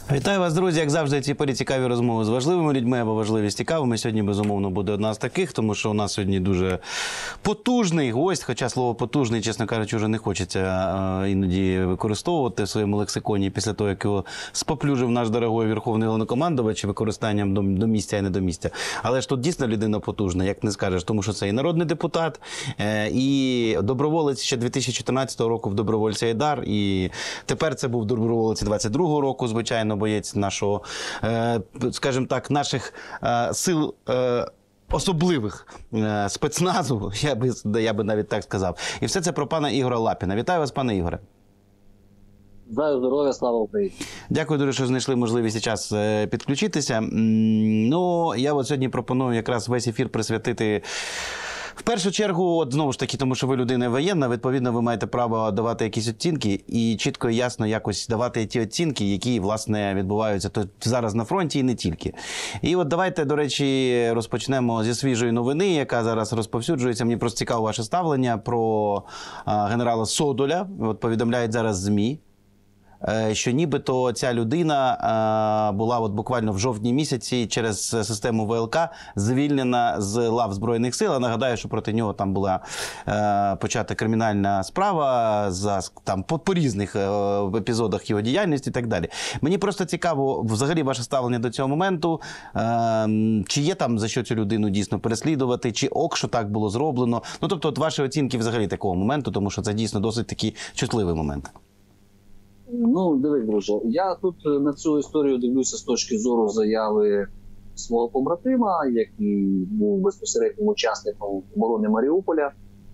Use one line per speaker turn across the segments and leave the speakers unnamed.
Вітаю вас, друзі. Як завжди, ці порі цікаві розмови з важливими людьми або важливі з цікавими. Сьогодні, безумовно, буде одна з таких, тому що у нас сьогодні дуже потужний гость, хоча слово «потужний», чесно кажучи, вже не хочеться іноді використовувати в своєму лексиконі після того, як його споплюжив наш дорогой Верховний Головнокомандувач використанням до місця і не до місця. Але ж тут дійсно людина потужна, як не скажеш, тому що це і народний депутат, і доброволець ще 2014 року в добровольці Айдар, і тепер це був доброволець 22-го року, звичайно, боєць нашого, скажімо так, наших сил особливих спецназу, я би навіть так сказав. І все це про пана Ігоря Лапіна. Вітаю вас, пане Ігоре.
Бажаю здоров'я, слава Україні.
Дякую дуже, що знайшли можливість і час підключитися. Ну, я от сьогодні пропоную якраз весь ефір присвятити в першу чергу, от знову ж таки, тому що ви людина воєнна, відповідно, ви маєте право давати якісь оцінки і чітко і ясно якось давати ті оцінки, які, власне, відбуваються тут зараз на фронті і не тільки. І от давайте, до речі, розпочнемо зі свіжої новини, яка зараз розповсюджується. Мені просто цікаво ваше ставлення про генерала Содоля. От повідомляють зараз ЗМІ, що нібито ця людина була от буквально в жовтні місяці через систему ВЛК звільнена з лав Збройних сил. Я нагадаю, що проти нього там була почата кримінальна справа за, там, по різних епізодах його діяльності і так далі. Мені просто цікаво взагалі ваше ставлення до цього моменту. Чи є там за що цю людину дійсно переслідувати, чи ок, що так було зроблено. Ну, тобто, от ваші оцінки взагалі такого моменту, тому що це дійсно досить такий чутливий момент.
Ну, дивись, друже, я тут на цю історію дивлюся з точки зору заяви свого побратима, який був безпосереднім учасником оборони Маріуполя.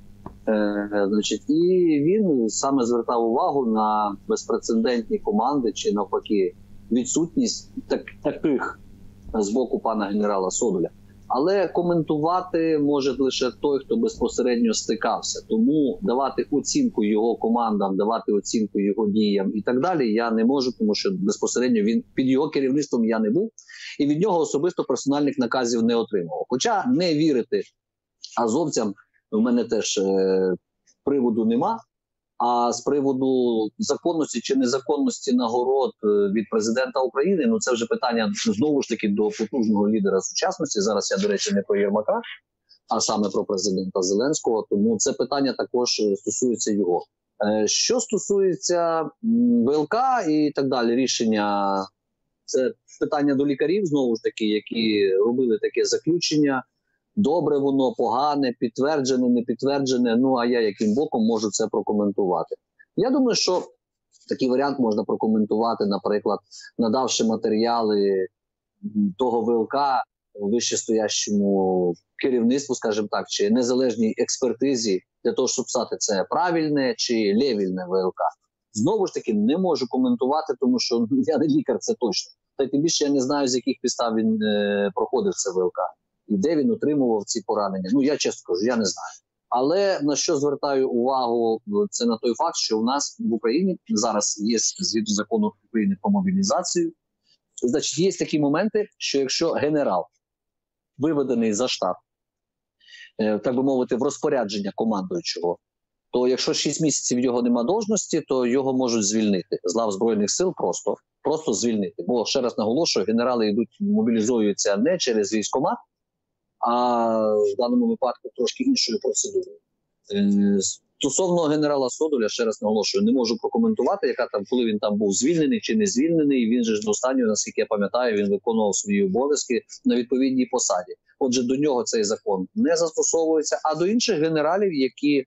І він саме звертав увагу на безпрецедентні команди, чи навпаки відсутність таких з боку пана генерала Содоля. Але коментувати може лише той, хто безпосередньо стикався. Тому давати оцінку його командам, давати оцінку його діям і так далі я не можу, тому що безпосередньо він під його керівництвом я не був. І від нього особисто персональних наказів не отримував. Хоча не вірити азовцям в мене теж приводу нема. А з приводу законності чи незаконності нагород від президента України, ну це вже питання знову ж таки до потужного лідера сучасності. Зараз я, до речі, не про Єрмака, а саме про президента Зеленського, тому це питання також стосується його. Що стосується ВЛК і так далі, рішення, це питання до лікарів, знову ж таки, які робили таке заключення. Добре воно, погане, підтверджене, не підтверджене, ну а я яким боком можу це прокоментувати. Я думаю, що такий варіант можна прокоментувати, наприклад, надавши матеріали того ВЛК вищестоящому керівництву, скажімо так, чи незалежній експертизі, для того, щоб писати, це правильне чи левільне ВЛК. Знову ж таки, не можу коментувати, тому що я не лікар, це точно. Та тим більше я не знаю, з яких підстав він проходив це ВЛК. І де він отримував ці поранення. Ну, я чесно кажу, я не знаю. Але на що звертаю увагу, це на той факт, що у нас в Україні зараз є, згідно закону України про мобілізацію, значить, є такі моменти, що якщо генерал виведений за штат, так би мовити, в розпорядження командуючого, то якщо 6 місяців його нема должності, то його можуть звільнити з лав Збройних сил просто звільнити. Бо, ще раз наголошую, генерали йдуть, мобілізуються не через військкомат, а в даному випадку трошки іншою процедурою. Стосовно генерала Содоля, ще раз наголошую, не можу прокоментувати, яка там, коли він там був звільнений чи не звільнений. Він же ж до останнього, наскільки я пам'ятаю, він виконував свої обов'язки на відповідній посаді. Отже, до нього цей закон не застосовується, а до інших генералів, які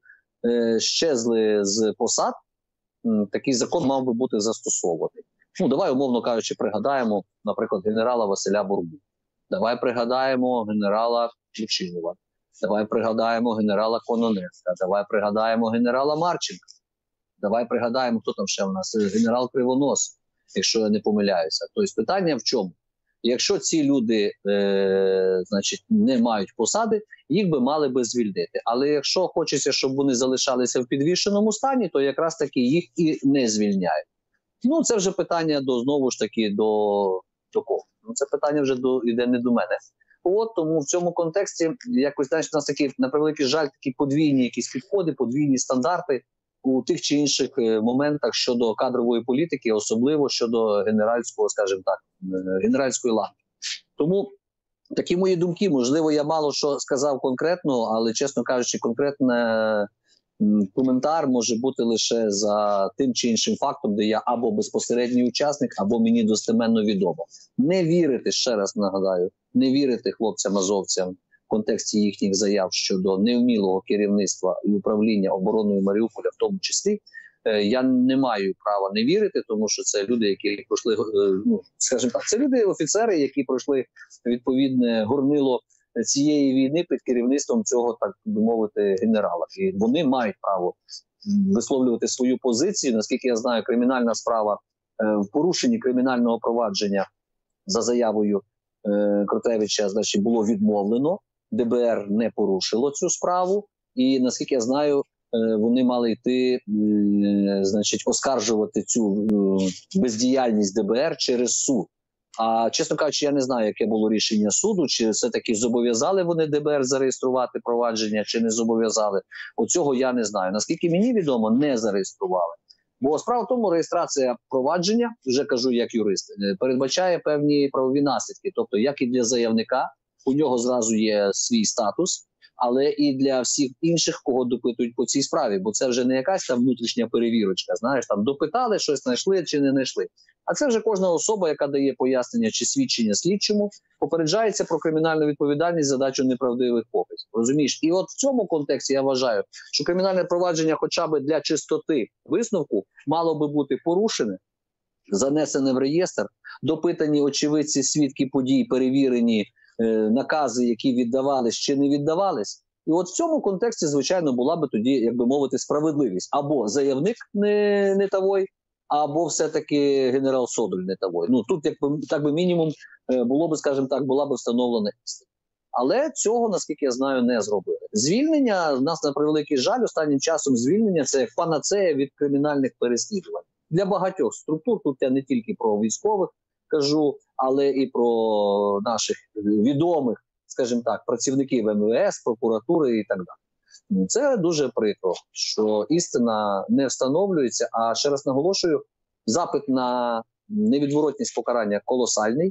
щезли з посад, такий закон мав би бути застосований. Ну, давай, умовно кажучи, пригадаємо, наприклад, генерала Василя Бурбу. Давай пригадаємо генерала Ключинова. Давай пригадаємо генерала Кононенка. Давай пригадаємо генерала Марченка. Давай пригадаємо, хто там ще у нас, генерал Кривонос, якщо я не помиляюся. Тобто питання в чому? Якщо ці люди значить, не мають посади, їх би мали би звільнити. Але якщо хочеться, щоб вони залишалися в підвішеному стані, то якраз таки їх і не звільняють. Ну, це вже питання знову ж таки до кого? Ну, це питання вже йде не до мене. От, тому в цьому контексті якось, знаєш, у нас такі, на превеликий жаль, такі подвійні якісь підходи, подвійні стандарти. у тих чи інших моментах щодо кадрової політики, особливо щодо генеральського, скажімо так, генеральської ланки. Тому такі мої думки. Можливо, я мало що сказав конкретно, але, чесно кажучи, конкретне коментар може бути лише за тим чи іншим фактом, де я або безпосередній учасник, або мені достеменно відомо. Не вірити, ще раз нагадаю, не вірити хлопцям-азовцям в контексті їхніх заяв щодо невмілого керівництва і управління обороною Маріуполя, в тому числі, я не маю права не вірити, тому що це люди, які пройшли, ну, скажімо так, це люди, офіцери, які пройшли відповідне горнило цієї війни під керівництвом цього, так би мовити, генерала. І вони мають право висловлювати свою позицію. Наскільки я знаю, кримінальна справа в порушенні кримінального провадження за заявою Кротевича, значить, було відмовлено. ДБР не порушило цю справу. І, наскільки я знаю, вони мали йти, значить, оскаржувати цю бездіяльність ДБР через суд. А, чесно кажучи, я не знаю, яке було рішення суду, чи все-таки зобов'язали вони ДБР зареєструвати провадження, чи не зобов'язали. Оцього я не знаю. Наскільки мені відомо, не зареєстрували. Бо справа в тому, реєстрація провадження, вже кажу як юрист, передбачає певні правові наслідки. Тобто, як і для заявника, у нього зразу є свій статус, але і для всіх інших, кого допитують по цій справі. Бо це вже не якась там внутрішня перевірочка, знаєш, там допитали, щось знайшли чи не знайшли. А це вже кожна особа, яка дає пояснення чи свідчення слідчому, попереджається про кримінальну відповідальність за дачу неправдивих показів. Розумієш? І от в цьому контексті я вважаю, що кримінальне провадження хоча б для чистоти висновку мало би бути порушене, занесене в реєстр, допитані очевидці, свідки подій, перевірені накази, які віддавались чи не віддавались. І от в цьому контексті, звичайно, була би тоді, як би мовити, справедливість. Або заявник не тавой, або все-таки генерал Содоль не тавой. Ну, тут, якби, так би мінімум, було би, скажімо так, була би встановлена істина. Але цього, наскільки я знаю, не зробили. Звільнення, в нас, на превеликий жаль, останнім часом звільнення – це як панацея від кримінальних переслідувань. Для багатьох структур, тут я не тільки про військових кажу, але і про наших відомих, скажімо так, працівників МВС, прокуратури і так далі. Це дуже прикро, що істина не встановлюється, а ще раз наголошую, запит на невідворотність покарання колосальний,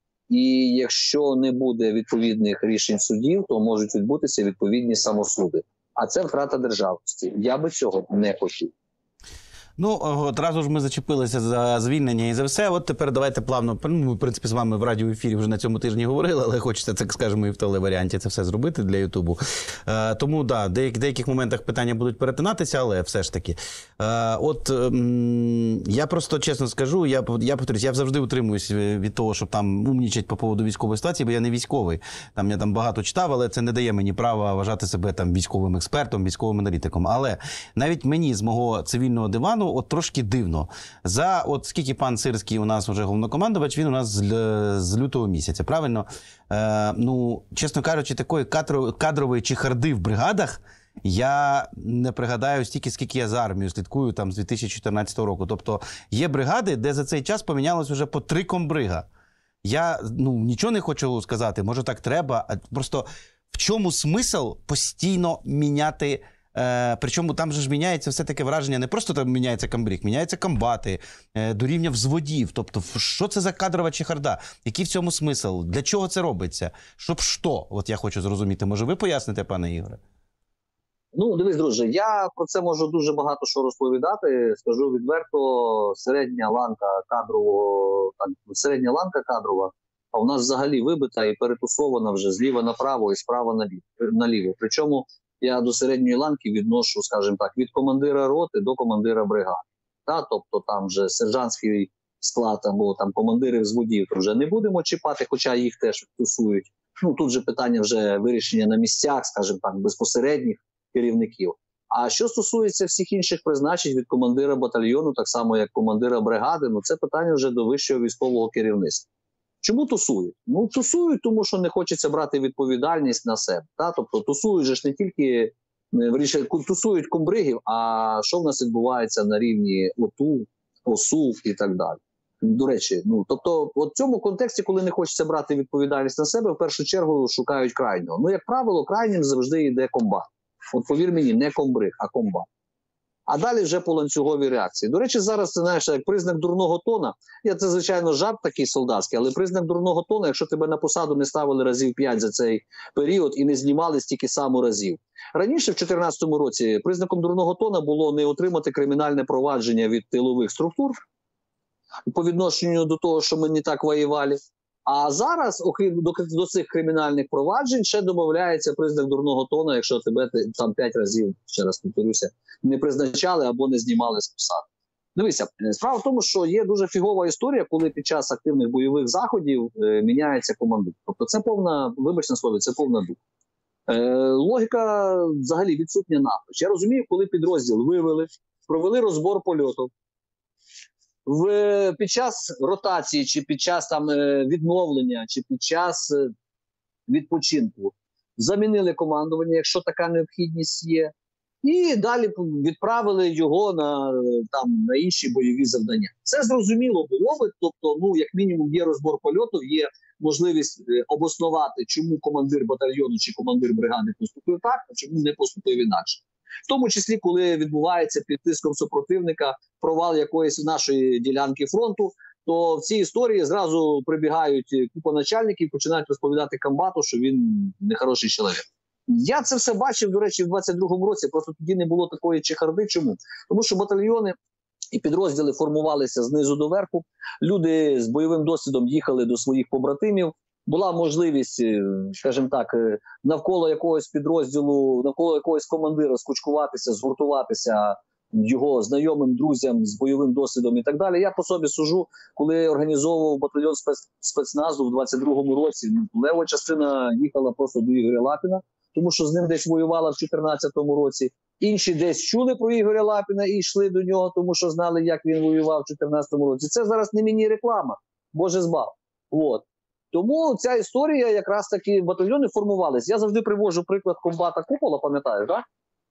і якщо не буде відповідних рішень судів, то можуть відбутися відповідні самосуди. А це втрата державності. Я би цього не хотів.
Ну, одразу ж ми зачепилися за звільнення і за все. От тепер давайте плавно, ми, в принципі, з вами в радіоефірі вже на цьому тижні говорили, але хочеться, так скажемо, і в телеваріанті це все зробити для Ютубу. Тому, да, в деяких моментах питання будуть перетинатися, але все ж таки. Я просто чесно скажу, я повторюсь, я завжди утримуюсь від того, щоб там умнічать по поводу військової ситуації, бо я не військовий. Я там багато читав, але це не дає мені права вважати себе там військовим експертом, військовим аналітиком. Але навіть мені з мого цивільного дивану от трошки дивно. От скільки пан Сирський у нас вже головнокомандувач, він у нас з лютого місяця, правильно? Ну, чесно кажучи, такої кадрової чехарди в бригадах я не пригадаю стільки, скільки я за армію слідкую там з 2014 року. Тобто є бригади, де за цей час помінялось вже по 3 комбрига. Я нічого не хочу сказати, може так треба, а просто в чому смисл постійно міняти. Причому там же ж міняється все таке враження, не просто там міняється комбриг, міняються комбати, до рівня взводів. Тобто, що це за кадрова чехарда? Який в цьому смисл? Для чого це робиться? Щоб що? От я хочу зрозуміти. Може ви поясните, пане Ігоре?
Ну, дивись, друже, я про це можу дуже багато що розповідати. Скажу відверто, середня ланка кадрова, а в нас взагалі вибита і перетусована вже зліва направо і справа наліво. Причому я до середньої ланки відношу, скажімо так, від командира роти до командира бригади. Тобто там вже сержантський склад або там командири взводів то вже не будемо чіпати, хоча їх теж тусують. Ну, тут же питання вже вирішення на місцях, скажімо так, безпосередніх керівників. А що стосується всіх інших призначень від командира батальйону, так само як командира бригади, це питання вже до вищого військового керівництва. Чому тусують? Ну, тусують, тому що не хочеться брати відповідальність на себе. Тобто тусують же ж не тільки тусують комбригів, а що в нас відбувається на рівні ОТУ, ОСУ і так далі. До речі, тобто от в цьому контексті, коли не хочеться брати відповідальність на себе, в першу чергу шукають крайнього. Як правило, крайнім завжди йде комбат. От повір мені, не комбриг, а комбат. а далі вже по ланцюговій реакції. До речі, зараз, це, знаєш, як признак дурного тона, це, звичайно, жарт такий солдатський, але признак дурного тона, якщо тебе на посаду не ставили разів 5 за цей період і не знімали стільки само разів. Раніше, в 2014 році, признаком дурного тона було не отримати кримінальне провадження від тилових структур по відношенню до того, що ми не так воювали. А зараз, окрім до цих кримінальних проваджень, ще додається признак дурного тона, якщо тебе там 5 разів, ще раз повторюся, не призначали або не знімали з посади. Дивися, справа в тому, що є дуже фігова історія, коли під час активних бойових заходів міняється командир. Тобто це повна, вибач на слові, це повна дупа. Логіка взагалі відсутня напроч. Я розумію, коли підрозділ вивели, провели розбор польотів, під час ротації, чи під час там відновлення, чи під час відпочинку замінили командування, якщо така необхідність є, і далі відправили його на інші бойові завдання. Це зрозуміло було би, тобто, як мінімум є розбор польотів, є можливість обоснувати, чому командир батальйону чи командир бригади поступив так, а чому не поступив інакше. В тому числі, коли відбувається під тиском супротивника провал якоїсь нашої ділянки фронту, то в цій історії зразу прибігають купа начальників і починають розповідати комбату, що він нехороший чоловік. Я це все бачив, до речі, в 22-му році, просто тоді не було такої чехарди. Чому? Тому що батальйони і підрозділи формувалися знизу до верху, люди з бойовим досвідом їхали до своїх побратимів, була можливість, скажімо так, навколо якогось підрозділу, навколо якогось командира скучкуватися, згуртуватися його знайомим, друзям з бойовим досвідом і так далі. Я по собі сужу, коли організовував батальйон спецназу в 22-му році, лева частина їхала просто до Ігоря Лапіна, тому що з ним десь воювала в 2014 році. Інші десь чули про Ігоря Лапіна і йшли до нього, тому що знали, як він воював в 2014 році. Це зараз не міні-реклама, Боже збав. От. Тому ця історія, якраз таки батальйони формувалися. Я завжди приводжу приклад комбата Купола, пам'ятаєш, да?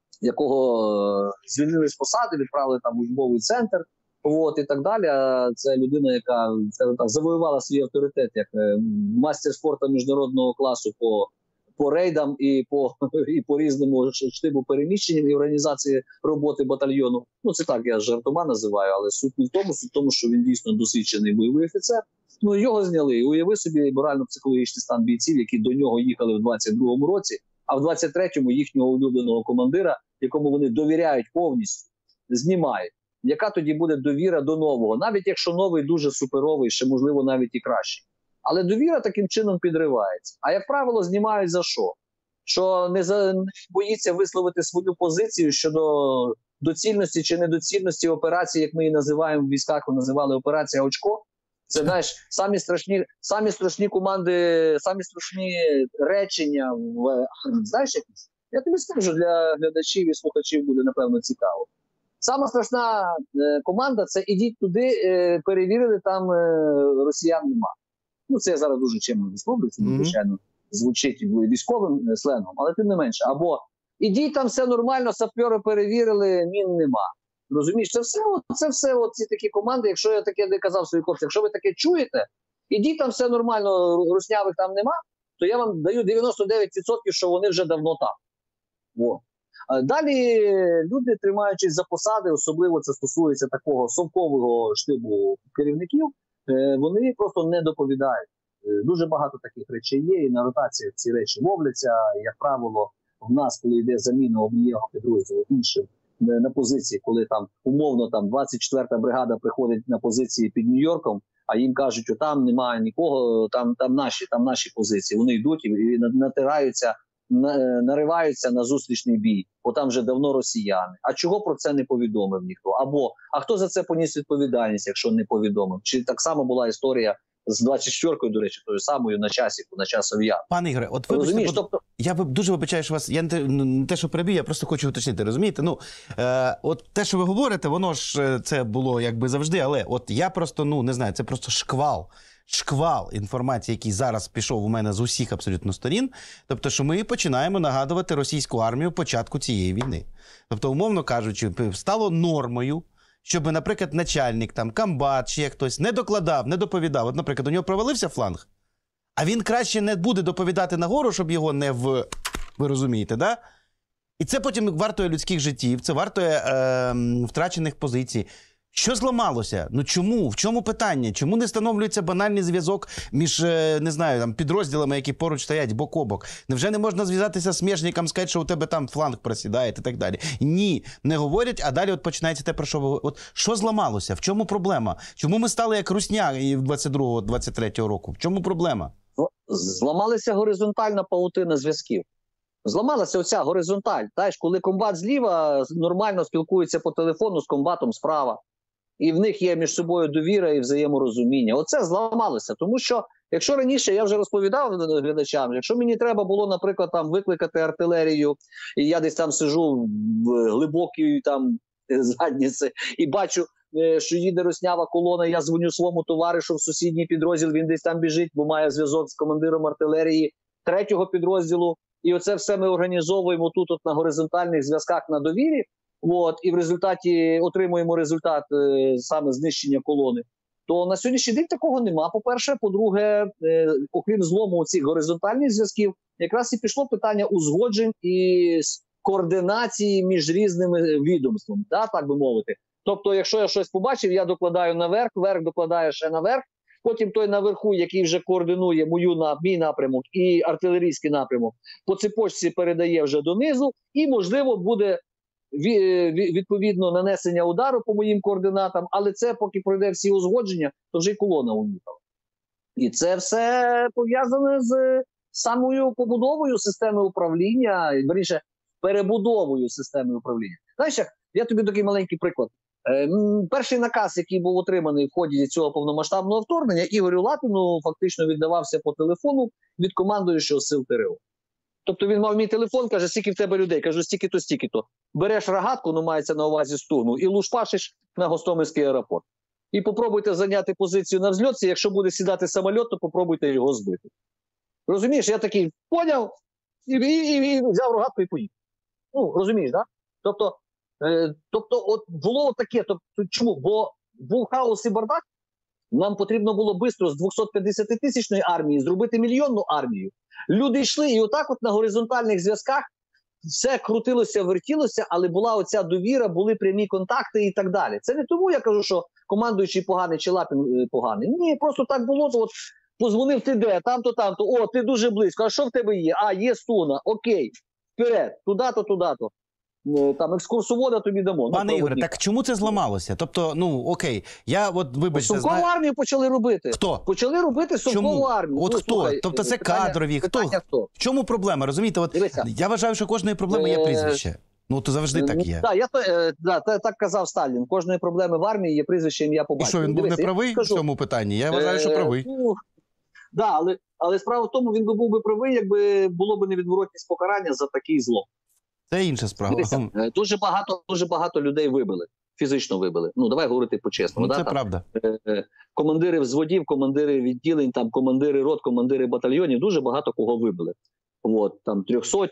Якого звільнили з посади, відправили там в учбовий центр, і так далі. Це людина, яка, скажімо так, завоювала свій авторитет як мастер спорту міжнародного класу по рейдам і по різному штибу переміщенням і організації роботи батальйону. Це так, я жартома називаю, але суть не в тому, суть в тому, що він дійсно досвідчений бойовий офіцер. Його зняли. Уяви собі морально-психологічний стан бійців, які до нього їхали в 22-му році, а в 23-му їхнього улюбленого командира, якому вони довіряють повністю, знімають. Яка тоді буде довіра до нового? Навіть якщо новий дуже суперовий, ще можливо навіть і кращий. Але довіра таким чином підривається. А як правило, знімають за що? Що не боїться висловити свою позицію щодо доцільності чи недоцільності операції, як ми її називаємо в військах, ми називали операція «Очко». Це, знаєш, самі страшні команди, самі страшні речення. Знаєш якісь? Я тобі скажу, для глядачів і слухачів буде, напевно, цікаво. Сама страшна команда – це ідіть туди, перевірили, там росіян нема. Це я зараз дуже чимно висловлюю, це, звичайно, звучить військовим сленгом, але тим не менше. Або ідіть, там все нормально, сапери перевірили, мін нема. Розумієш, це все ці такі команди, якщо я таке не казав своїм хлопцям, якщо ви таке чуєте, ідіть, там все нормально, руснявих там нема, то я вам даю 99%, що вони вже давно там. Далі люди, тримаючись за посади, особливо це стосується такого совкового штибу керівників, вони просто не доповідають. Дуже багато таких речей є, і на ротаціях ці речі ловляться. Як правило, в нас, коли йде заміна однієго підрозділу іншим на позиції, коли там умовно 24-та бригада приходить на позиції під Нью-Йорком, а їм кажуть, що там немає нікого, там наші позиції. Вони йдуть і нариваються на зустрічний бій, бо там вже давно росіяни. А чого про це не повідомив ніхто? Або, а хто за це поніс відповідальність, якщо не повідомив? Чи так само була історія з 24-ю, до речі, тою самою на часіку, на часовий яр?
Пане Ігоре, от вибачте, я дуже вибачаю, що вас, я не те, що перебив, я просто хочу уточнити, розумієте? От те, що ви говорите, воно ж це було якби завжди, але от я просто, не знаю, це просто шквал інформації, який зараз пішов у мене з усіх абсолютно сторін, тобто, що ми починаємо нагадувати російську армію початку цієї війни. Тобто, умовно кажучи, стало нормою, щоб, наприклад, начальник, комбат чи хтось не докладав, не доповідав. От, наприклад, у нього провалився фланг, а він краще не буде доповідати нагору, щоб його ви розумієте, да? І це потім вартує людських життів, це вартує втрачених позицій. Що зламалося? Ну чому? В чому питання? Чому не встановлюється банальний зв'язок між, не знаю, там, підрозділами, які поруч стоять бок о бок? Невже не можна зв'язатися з смежником, сказати, що у тебе там фланг просідає і так далі? Ні, не говорять, а далі от починається те, про що ви говорите. От що зламалося? В чому проблема? Чому ми стали як русня і 22-23 року? В чому проблема?
Зламалася горизонтальна павутина зв'язків. Зламалася оця горизонталь. Знаєш, коли комбат зліва нормально спілкується по телефону з комбатом справа. І в них є між собою довіра і взаєморозуміння. Оце зламалося. Тому що, якщо раніше, я вже розповідав глядачам, якщо мені треба було, наприклад, там викликати артилерію, і я десь там сижу в глибокій там задніці, і бачу, що їде руснява колона, я дзвоню своєму товаришу в сусідній підрозділ, він десь там біжить, бо має зв'язок з командиром артилерії 3-го підрозділу, і оце все ми організовуємо тут от на горизонтальних зв'язках на довірі, от, і в результаті отримуємо результат саме знищення колони, то на сьогоднішній день такого нема, по-перше. По-друге, окрім злому цих горизонтальних зв'язків, якраз і пішло питання узгоджень і координації між різними відомствами, да, так би мовити. Тобто, якщо я щось побачив, я докладаю наверх, верх докладає ще наверх, потім той наверху, який вже координує мій напрямок і артилерійський напрямок, по цепочці передає вже донизу, і, можливо, буде відповідно нанесення удару по моїм координатам, але це, поки пройде всі узгодження, то вже й колона уїхала. І це все пов'язане з самою побудовою системи управління, верніше, перебудовою системи управління. Знаєш, я тобі такий маленький приклад. Перший наказ, який був отриманий в ході цього повномасштабного вторгнення, Ігорю Лапіну фактично віддавався по телефону від командуючого сил ТРО. Тобто він мав мій телефон, каже, скільки в тебе людей? Кажу, стільки-то, стільки-то. Береш рогатку, ну мається на увазі стугну, і лушпашиш на Гостомельський аеропорт. І попробуйте зайняти позицію на взльоті, якщо буде сідати самоліт, то попробуйте його збити. Розумієш, я такий поняв, і взяв рогатку і поїхав. Ну, розумієш, так? Да? Тобто, от було таке. Тобто, чому? Бо був хаос і бардак, нам потрібно було швидко з 250-тисячної армії зробити мільйонну армію. Люди йшли, і отак от на горизонтальних зв'язках все крутилося, вертілося, але була оця довіра, були прямі контакти і так далі. Це не тому я кажу, що командуючий поганий чи Лапін поганий. Ні, просто так було. От позвонив ти де, там-то, там-то, о, ти дуже близько, а що в тебе є? А, є стуна, окей, вперед, туди-то, туди-то. Там екскурсовода тобі дамо.
Пане Ігоре, так чому це зламалося? Тобто, ну окей, я от вибачте,
Совкову армію почали робити.
Хто?
Почали робити совкову армію.
От
ну,
хто?
Слухай,
Тобто це кадрові, хто? В чому проблема? Розумієте, от я вважаю, що кожної проблеми є прізвище. Ну, то завжди так є.
Так казав Сталін. Кожної проблеми в армії є прізвище, ім'я, по батькові.
І що, він був не правий в цьому питанні? Я вважаю, що правий.
Але справа в тому, він би був би правий, якби було б невідворотність покарання за такий зло.
Це інша справа.
Дивіться, дуже багато людей вибили, фізично вибили. Ну, давай говорити по-чесному.
Це правда.
Командири взводів, командири відділень, там, командири рот, командири батальйонів, дуже багато кого вибили. От, там 300,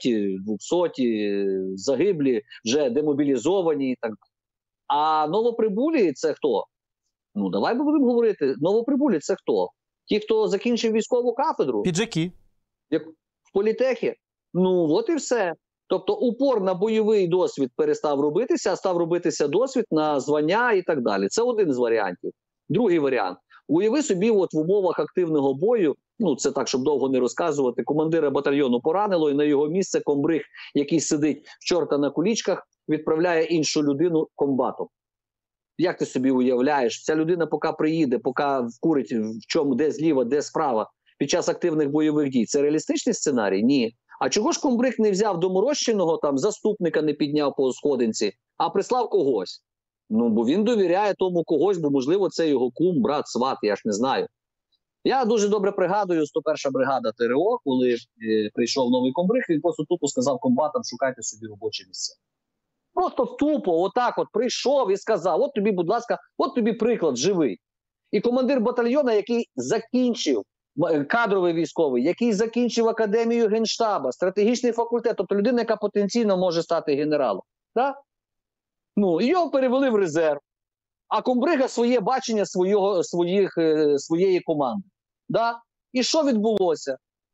200 загиблі, вже демобілізовані і так. А новоприбулі – це хто? Ну, давай будемо говорити. Новоприбулі – це хто? Ті, хто закінчив військову кафедру?
Піджаки.
Як в політехі? Ну, от і все. Тобто упор на бойовий досвід перестав робитися, а став робитися досвід на звання і так далі. Це один з варіантів. Другий варіант. Уяви собі, от в умовах активного бою, ну це так, щоб довго не розказувати, командира батальйону поранило, і на його місце комбриг, який сидить в чорта на кулічках, відправляє іншу людину комбатом. Як ти собі уявляєш? Ця людина поки приїде, поки вкурить в чому, де зліва, де справа, під час активних бойових дій. Це реалістичний сценарій? Ні. А чого ж комбриг не взяв доморощеного, там, заступника не підняв по сходинці, а прислав когось? Ну, бо він довіряє тому когось, бо, можливо, це його кум, брат, сват, я ж не знаю. Я дуже добре пригадую 101-ша бригада ТРО, коли прийшов новий комбриг, він просто тупо сказав комбатам, шукайте собі робоче місце. Просто тупо, отак от прийшов і сказав, от тобі, будь ласка, от тобі приклад живий. І командир батальйона, який закінчив, кадровий військовий, який закінчив академію Генштаба, стратегічний факультет, тобто людина, яка потенційно може стати генералом. Так? Ну, і його перевели в резерв. А комбрига своє бачення своєї команди. Да? І що відбулося?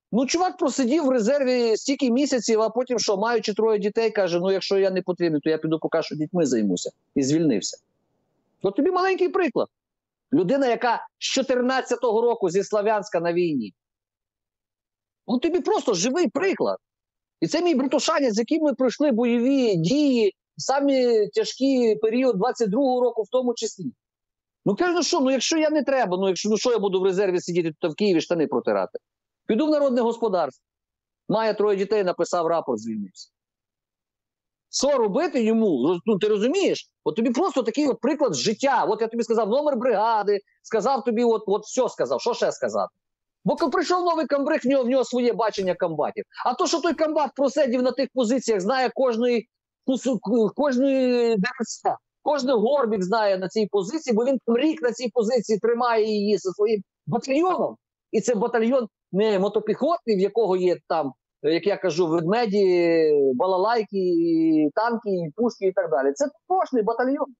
Ну, чувак просидів в резерві стільки місяців, а потім що, маючи 3 дітей, каже, ну, якщо я не потрібен, то я піду поки що дітьми займуся. І звільнився. От тобі маленький приклад. Людина, яка з 14-го року зі Слов'янська на війні. Ну, тобі просто живий приклад. І це мій братушанець, з яким ми пройшли бойові дії, самі тяжкі період 22-го року в тому числі. Ну, каже, ну що, ну якщо я не треба, ну що я буду в резерві сидіти тут в Києві штани протирати? Піду в народне господарство. Має 3 дітей, написав рапорт, звільнився. Що робити йому? Ну, ти розумієш? От тобі просто такий от приклад життя. От я тобі сказав номер бригади, сказав тобі, от все сказав. Що ще сказати? Бо коли прийшов новий комбриг, в нього своє бачення комбатів. А то, що той комбат просидів на тих позиціях, знає кожний ДРС, кожний горбік знає на цій позиції, бо він там рік на цій позиції тримає її зі своїм батальйоном. І це батальйон не мотопіхотний, в якого є там, як я кажу, ведмеді, балалайки, танки, пушки і так далі. Це такожний батальйон,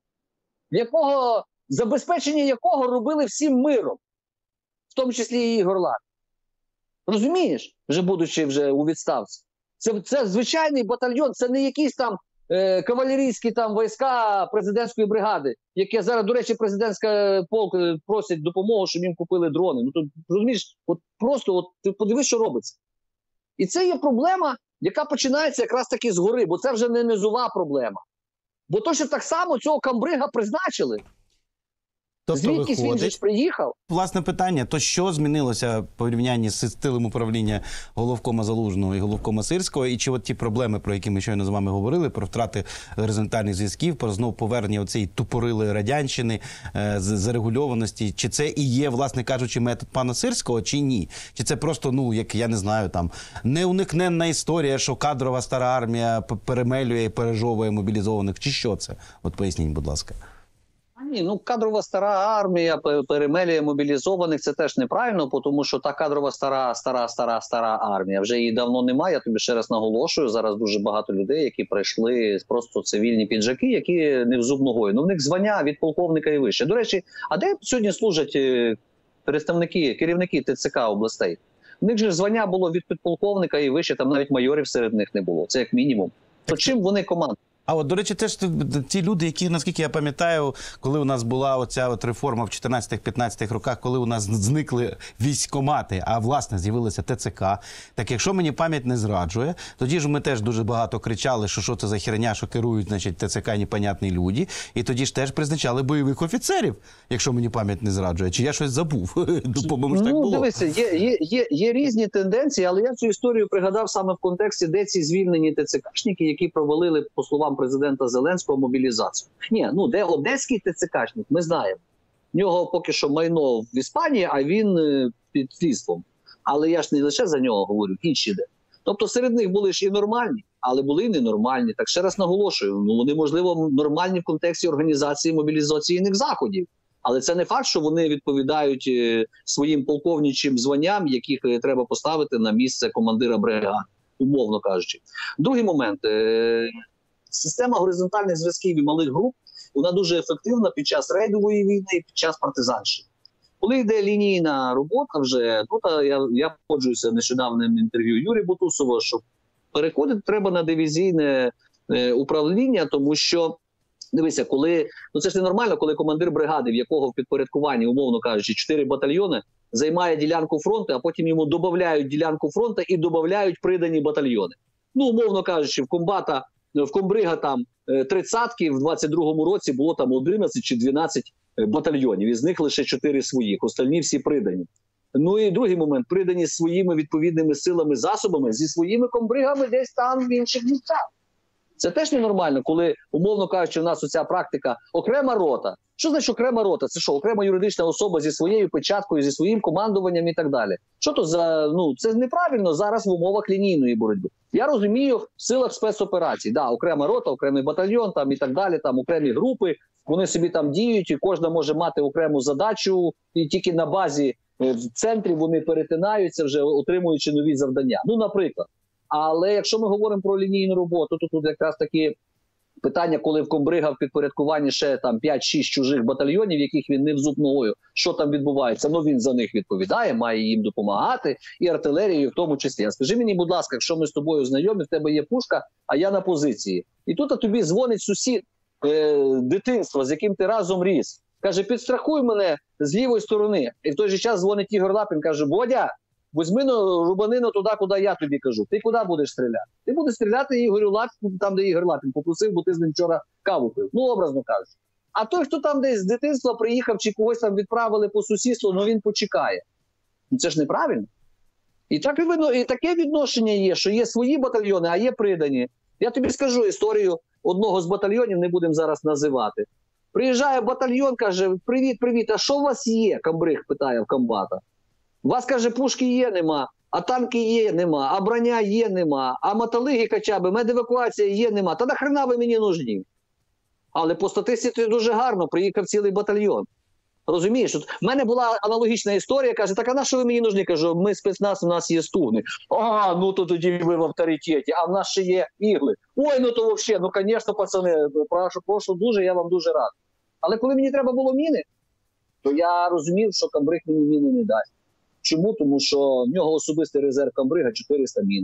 забезпечення якого робили всім миром, в тому числі і Ігор Лапін. Розумієш, вже будучи вже у відставці. Це звичайний батальйон, це не якісь там кавалерійські там війська президентської бригади, яке зараз, до речі, президентська полк просять допомогу, щоб їм купили дрони. Ну, то, розумієш, ти подивись, що робиться. І це є проблема, яка починається якраз таки згори, бо це вже не низова проблема. Бо точно так само цього комбрига призначили.
Тобто
звідкись він же ж приїхав.
Власне питання, то що змінилося в порівнянні з стилем управління головкома Залужного і головкома Сирського, і чи от ті проблеми, про які ми щойно з вами говорили, про втрати горизонтальних зв'язків, про знову повернення оцієї тупорилої радянщини, зарегульованості, чи це і є, власне кажучи, метод пана Сирського, чи ні? Чи це просто, ну, як я не знаю, там, неуникненна історія, що кадрова стара армія перемелює і пережовує мобілізованих, чи що це? От поясніть, будь ласка.
Ні, ну кадрова стара армія перемелює мобілізованих, це теж неправильно, тому що та кадрова стара армія, вже її давно немає, я тобі ще раз наголошую, зараз дуже багато людей, які прийшли просто цивільні піджаки, які не в зуб ногою. Ну в них звання від полковника і вище. До речі, а де сьогодні служать керівники ТЦК областей? У них же звання було від підполковника і вище, там навіть майорів серед них не було, це як мінімум. То чим вони командують?
А от, до речі, теж ті люди, які, наскільки я пам'ятаю, коли у нас була оця от реформа в 14-15 роках, коли у нас зникли військкомати, а власне з'явилося ТЦК, так якщо мені пам'ять не зраджує, тоді ж ми теж дуже багато кричали, що це за херня, що керують, значить, ТЦК непонятні люди, і тоді ж теж призначали бойових офіцерів, якщо мені пам'ять не зраджує. Чи я щось забув? По-моєму ж так було.
Дивися, є різні тенденції, але я цю історію пригадав саме в контексті, де ці звільнені ТЦКшники, які провалили, по словам президента Зеленського, мобілізацію.Ні, ну де одеський ТЦКшник, ми знаємо. В нього поки що майно в Іспанії, а він під слідством. Але я ж не лише за нього говорю, інші де. Тобто серед них були ж і нормальні, але були і ненормальні. Так ще раз наголошую, ну вони, можливо, нормальні в контексті організації мобілізаційних заходів. Але це не факт, що вони відповідають своїм полковничим званням, яких треба поставити на місце командира бригади, умовно кажучи. Другий момент. Система горизонтальних зв'язків і малих груп, вона дуже ефективна під час рейдової війни і під час партизанщини. Коли йде лінійна робота вже, я погоджуюся нещодавним інтерв'ю Юрія Бутусова, що переходити треба на дивізійне управління, тому що, дивися, це ж не нормально, коли командир бригади, в якого в підпорядкуванні, умовно кажучи, 4 батальйони, займає ділянку фронту, а потім йому додають ділянку фронту і додають придані батальйони. Ну, умовно кажучи, в комбрига там 30-ки, в 22-му році було там 11 чи 12 батальйонів, із них лише 4 своїх, остальні всі придані. Ну і другий момент, придані своїми відповідними силами, засобами, зі своїми комбригами десь там в інших місцях. Це теж ненормально, коли, умовно кажучи, у нас оця практика окрема рота. Що значить окрема рота? Це що, окрема юридична особа зі своєю печаткою, зі своїм командуванням і так далі. Що то за, це неправильно зараз в умовах лінійної боротьби. Я розумію, в силах спецоперацій, окрема рота, окремий батальйон там і так далі, там окремі групи, вони собі там діють і кожна може мати окрему задачу і тільки на базі в центрі вони перетинаються вже, отримуючи нові завдання. Ну, наприклад. Але якщо ми говоримо про лінійну роботу, то тут якраз таки Питання, коли в комбрига в підпорядкуванні ще там 5-6 чужих батальйонів, яких він не в зуб ногою, що там відбувається, ну він за них відповідає, має їм допомагати, і артилерією в тому числі. А скажи мені, будь ласка, якщо ми з тобою знайомі, в тебе є пушка, а я на позиції. І тут тобі дзвонить сусід дитинства, з яким ти разом ріс. Каже, підстрахуй мене з лівої сторони. І в той же час дзвонить Ігор Лапін, каже, Бодя, візьми рубанину туди, куди я тобі кажу. Ти куди будеш стріляти? Ти будеш стріляти Ігорю Лапіну, там, де Ігор Лапін попросив, бо ти з ним вчора каву пив. Ну, образно кажучи. А той, хто там десь з дитинства приїхав, чи когось там відправили по сусідству, ну він почекає. Ну це ж неправильно. І таке відношення є, що є свої батальйони, а є придані. Я тобі скажу історію одного з батальйонів, не будемо зараз називати. Приїжджає батальйон, каже, привіт, а що у вас є? Камбриг питає в комбата. У вас, каже, пушки є, нема, а танки є, нема, а броня є, нема, а мотолиги хоча б, медевакуація є, нема. Та нахрена ви мені нужні? Але по статистиці дуже гарно, приїхав цілий батальйон. Розумієш, от в мене була аналогічна історія, каже, так а на що ви мені нужні? Кажу, ми спецназ, у нас є стугни. А, ну то тоді ви в авторитеті, а в нас ще є ігли. Ой, ну то взагалі, ну звісно, пацани, прошу дуже, я вам дуже рад. Але коли мені треба було міни, то я розумів, що Камбриг мені міни не дасть. Чому? Тому що в нього особистий резерв Камбрига 400 мін.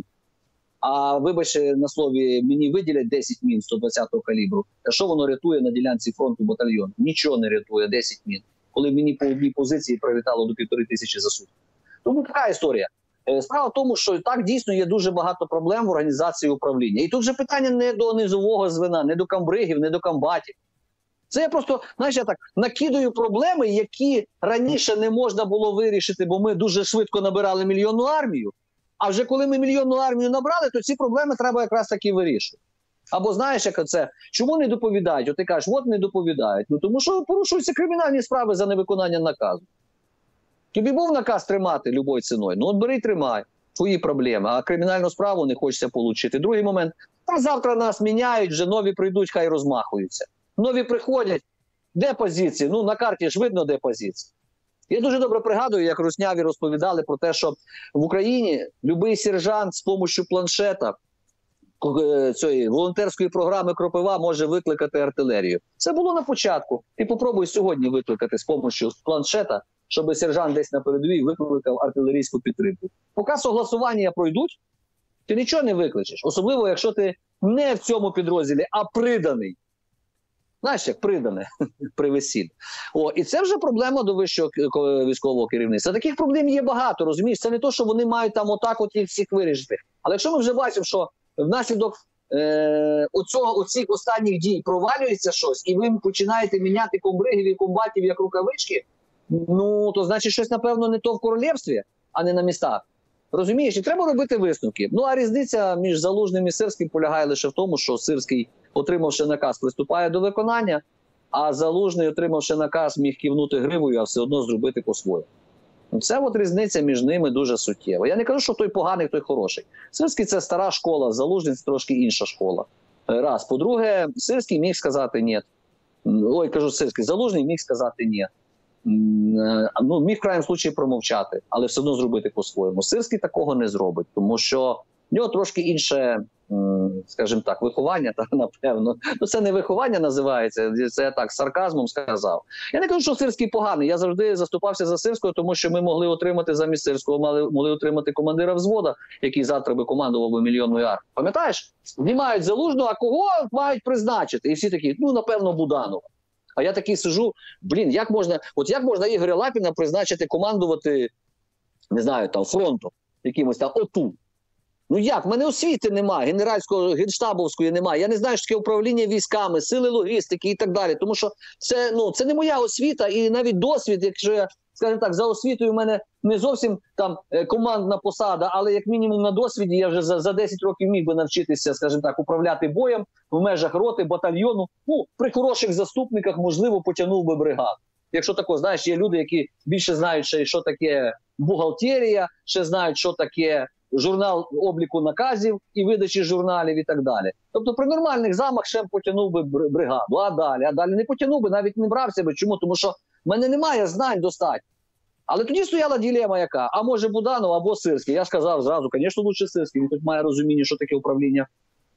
А вибачте, на слові, мені виділять 10 мін 120-го калібру. А що воно рятує на ділянці фронту батальйону? Нічого не рятує, 10 мін. Коли мені по одній позиції прилітало до 1500 за сутки. Тому така історія. Справа в тому, що так дійсно є дуже багато проблем в організації управління. І тут же питання не до низового звена, не до камбригів, не до комбатів. Це я просто, знаєш, я так накидаю проблеми, які раніше не можна було вирішити, бо ми дуже швидко набирали мільйонну армію. А вже коли ми мільйонну армію набрали, то ці проблеми треба якраз таки вирішувати. Або знаєш, як це, чому не доповідають? От ти кажеш, от не доповідають. Ну тому що порушуються кримінальні справи за невиконання наказу. Тобі був наказ тримати любою ціною? Ну от бери і тримай. Твої проблеми. А кримінальну справу не хочеться отримати. Другий момент, та завтра нас міняють, вже нові прийдуть, хай розмахуються. Нові приходять, де позиції? Ну на карті ж видно, де позиції. Я дуже добре пригадую, як русняві розповідали про те, що в Україні будь-який сержант з допомогою планшета цієї волонтерської програми «Кропива» може викликати артилерію. Це було на початку. Ти попробуй сьогодні викликати з допомогою планшета, щоб сержант десь на передовій викликав артилерійську підтримку. Поки согласування пройдуть, ти нічого не викличеш. Особливо, якщо ти не в цьому підрозділі, а приданий. Знаєш, як придане при весіллі. І це вже проблема до вищого військового керівництва. Таких проблем є багато, розумієш? Це не те, що вони мають там отак от їх всіх вирішити. Але якщо ми вже бачимо, що внаслідок оцих останніх дій провалюється щось, і ви починаєте міняти комбригів і комбатів як рукавички, ну, то значить щось, напевно, не то в королівстві, а не на містах. Розумієш? І треба робити висновки. Ну, а різниця між Залужним і Сирським полягає лише в тому, що Сирський, отримавши наказ, приступає до виконання, а Залужний, отримавши наказ, міг кивнути гривою, а все одно зробити по-своєму. Це от різниця між ними дуже суттєва. Я не кажу, що той поганий, той хороший. Сирський – це стара школа, Залужний – це трошки інша школа. Раз. По-друге, Сирський міг сказати «ні». Ой, кажу Сирський, Залужний міг сказати «ні». Ну, міг в крайньому випадку промовчати, але все одно зробити по-своєму. Сирський такого не зробить, тому що в нього трошки інше, скажімо так, виховання, та, напевно. Ну, це не виховання називається, це я так, з сарказмом сказав. Я не кажу, що Сирський поганий, я завжди заступався за Сирського, тому що ми могли отримати замість Сирського, могли отримати командира взвода, який завтра би командував би мільйонною армією. Пам'ятаєш? Знімають Залужного, а кого мають призначити? І всі такі, ну, напевно, Буданова. А я такий сижу, як можна Ігоря Лапіна призначити командувати, не знаю, там, фронтом, якимось там ОТУ. Ну як? В мене освіти немає, генеральського, генштабовської немає. Я не знаю, що таке управління військами, сили логістики і так далі. Тому що це не моя освіта і навіть досвід, якщо я, скажімо так, за освітою в мене не зовсім там командна посада, але як мінімум на досвіді я вже за 10 років міг би навчитися, скажімо так, управляти боєм в межах роти, батальйону. Ну, при хороших заступниках, можливо, потягнув би бригаду. Якщо тако, знаєш, є люди, які більше знають, що таке бухгалтерія, ще знають, що таке журнал обліку наказів і видачі журналів і так далі. Тобто при нормальних замах ще потягнув би бригаду, а далі не потягнув би, навіть не брався би. Чому? Тому що в мене немає знань достатньо. Але тоді стояла дилема яка, а може Буданов або Сирський. Я сказав зразу, звісно, лучше Сирський, він тут має розуміння, що таке управління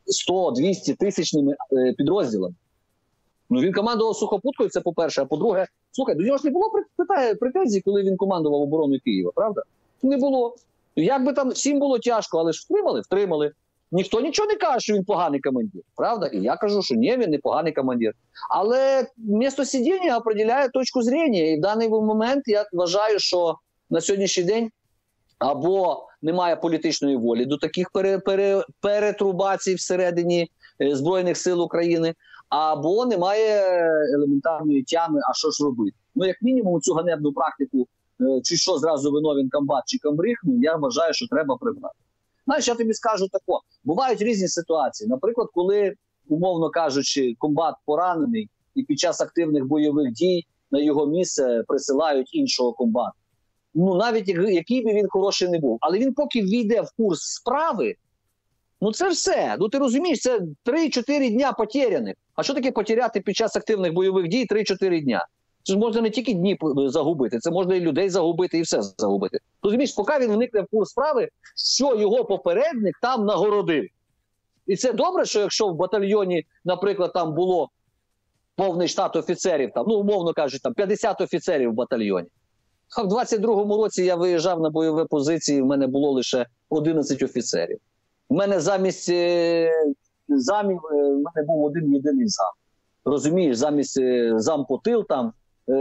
100-200 тисячними підрозділами. Ну, він командував сухопуткою, це по-перше. А по-друге, слухай, до нього ж не було претензій, коли він командував обороною Києва, правда? Не було. Як би там всім було тяжко, але ж втримали? Втримали. Ніхто нічого не каже, що він поганий командир, правда? І я кажу, що ні, він не поганий командир. Але місто сидіння определяє точку зрення. І в даний момент я вважаю, що на сьогоднішній день або немає політичної волі до таких перетрубацій всередині Збройних сил України, або немає елементарної тями, а що ж робити. Ну, як мінімум, цю ганебну практику, чи що зразу виновен комбат чи камбриг, ну, я вважаю, що треба прибрати. Знаєш, я тобі скажу тако, бувають різні ситуації. Наприклад, коли, умовно кажучи, комбат поранений і під час активних бойових дій на його місце присилають іншого комбата. Ну, навіть який би він хороший не був. Але він поки війде в курс справи, ну це все. Ну ти розумієш, це 3-4 дня потеряних. А що таке потеряти під час активних бойових дій 3-4 дня? Це ж можна не тільки дні загубити, це можна і людей загубити, і все загубити. Розумієш, поки він вникне в курс справи, що його попередник там нагородив. І це добре, що якщо в батальйоні, наприклад, там було повний штат офіцерів, там, ну, умовно кажучи, там 50 офіцерів в батальйоні. А в 22-му році я виїжджав на бойові позиції, в мене було лише 11 офіцерів. В мене замість замів, в мене був один єдиний зам. Розумієш, замість зам по тил, там,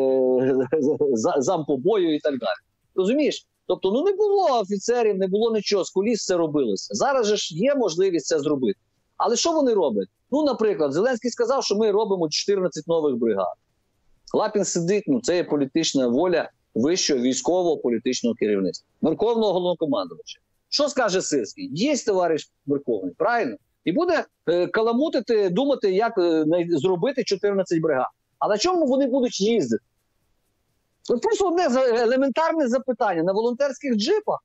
зам по бою і так далі. Розумієш? Тобто, ну не було офіцерів, не було нічого, з куліс це робилося. Зараз же ж є можливість це зробити. Але що вони роблять? Ну, наприклад, Зеленський сказав, що ми робимо 14 нових бригад. Лапін сидить, ну це є політична воля вищого військового політичного керівництва. Верховного головнокомандувача. Що скаже Сирський? Є товариш Верховний, правильно? І буде каламутити, думати, як зробити 14 бригад. А на чому вони будуть їздити? Це просто одне елементарне запитання. На волонтерських джипах?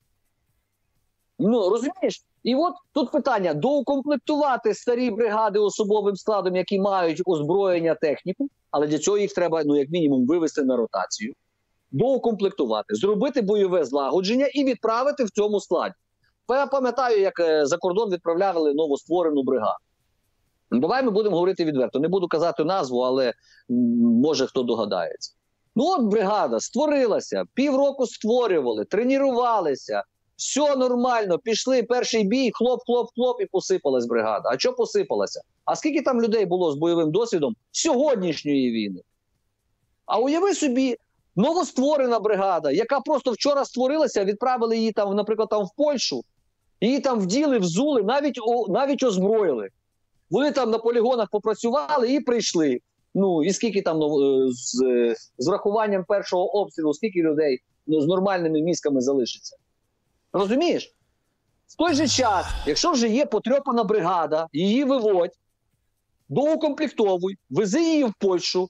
Ну, розумієш? І от тут питання. Доукомплектувати старі бригади особовим складом, які мають озброєння, техніку, але для цього їх треба, ну, як мінімум, вивести на ротацію. Доукомплектувати, зробити бойове злагодження і відправити в цьому складі. Я пам'ятаю, як за кордон відправляли новостворену бригаду. Давай ми будемо говорити відверто. Не буду казати назву, але може хто догадається. Ну от бригада створилася, півроку створювали, тренувалися, все нормально, пішли, перший бій, хлоп, і посипалась бригада. А що посипалася? А скільки там людей було з бойовим досвідом сьогоднішньої війни? А уяви собі, новостворена бригада, яка просто вчора створилася, відправили її там, наприклад, там в Польщу, її там вділи, взули, навіть озброїли. Вони там на полігонах попрацювали і прийшли. Ну, і скільки там з врахуванням першого обстрілу, скільки людей з нормальними мізками залишиться. Розумієш? В той же час, якщо вже є потрьопана бригада, її виводь, доукомплектовуй, вези її в Польщу,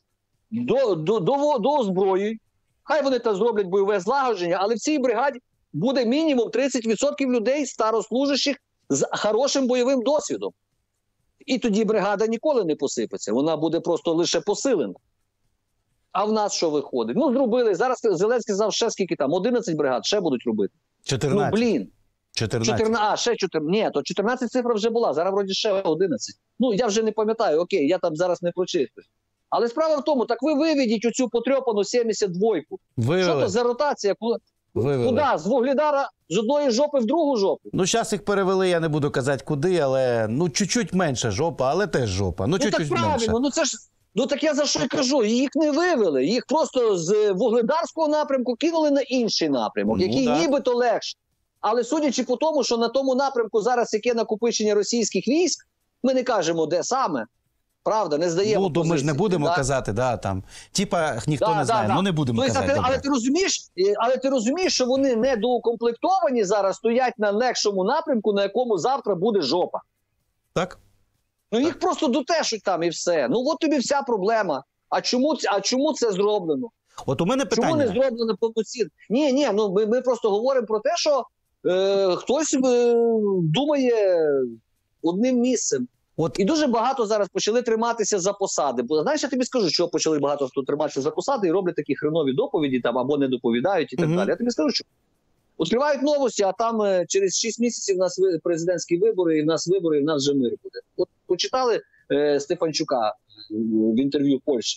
до озброюй, хай вони там зроблять бойове злагодження, але в цій бригаді буде мінімум 30% людей старослужащих з хорошим бойовим досвідом. І тоді бригада ніколи не посипеться, вона буде просто лише посилена. А в нас що виходить? Ну, зробили, зараз Зеленський сказав, ще скільки там, 11 бригад, ще будуть робити.
14.
Ну, блін.
14.
Ще 14. Ні, то 14 цифра вже була, зараз вроді ще 11. Ну, я вже не пам'ятаю, окей, я там зараз не прочистив. Але справа в тому, так ви виведіть оцю потрьопану 72-ку. Що то за ротація? Куди? З Вугледара з одної жопи в другу жопу?
Ну, зараз їх перевели, я не буду казати куди, але, ну, чуть-чуть менше жопа, але теж жопа. Ну, чуть-чуть
так правильно,
менше.
ну це ж, ну так я за що й кажу, їх не вивели, їх просто з Вугледарського напрямку кинули на інший напрямок,
Ну,
який нібито легше. Але судячи по тому, що на тому напрямку зараз яке накопичення російських військ, ми не кажемо, де саме. Правда, не здаємо
Ну, то ми ж не будемо казати, да, там. Типа, ніхто не знає, ну не будемо казати.
Але ти розумієш, що вони недоукомплектовані зараз стоять на легшому напрямку, на якому завтра буде жопа.
Так.
Ну їх просто дотешуть там і все. Ну от тобі вся проблема. А чому це зроблено?
От у мене питання.
Чому не зроблено повноцінно? Ні, ну ми просто говоримо про те, що хтось думає одним місцем. От і дуже багато зараз почали триматися за посади. Бо знаєш, я тобі скажу, що почали багато хто триматися за посади і роблять такі хренові доповіді там або не доповідають і так далі. Я тобі скажу, що Відкривають новості, а там через 6 місяців у нас президентські вибори, і в нас вибори, і в нас вже мир буде. От почитали Стефанчука в інтерв'ю